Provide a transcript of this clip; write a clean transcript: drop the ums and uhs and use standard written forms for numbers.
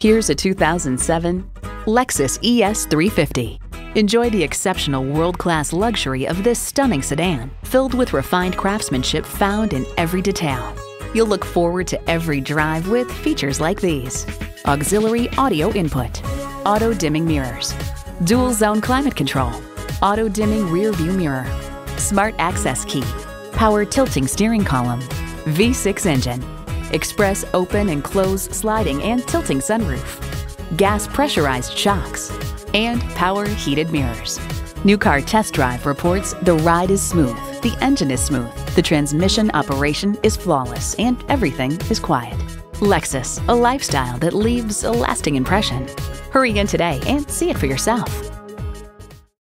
Here's a 2007 Lexus ES350. Enjoy the exceptional world-class luxury of this stunning sedan, filled with refined craftsmanship found in every detail. You'll look forward to every drive with features like these: auxiliary audio input, auto-dimming mirrors, dual-zone climate control, auto-dimming rear-view mirror, smart access key, power tilting steering column, V6 engine, express open and close sliding and tilting sunroof, gas pressurized shocks, and power heated mirrors. New Car Test Drive reports the ride is smooth, the engine is smooth, the transmission operation is flawless, and everything is quiet. Lexus, a lifestyle that leaves a lasting impression. Hurry in today and see it for yourself.